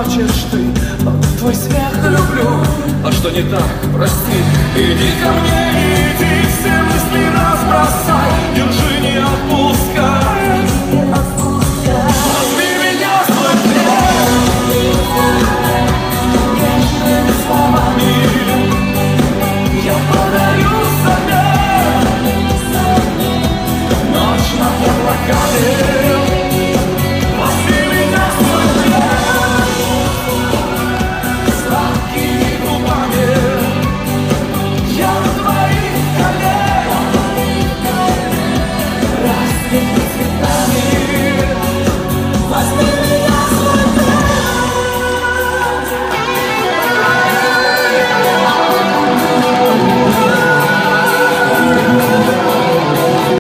плачешь ты, твой смех люблю. А что не так, прости. Иди ко мне, иди, все мысли разбросай. Держи, не отпускай. Возьми меня в свой плен. Нежными словами я подарю взамен. Ночь над облаками.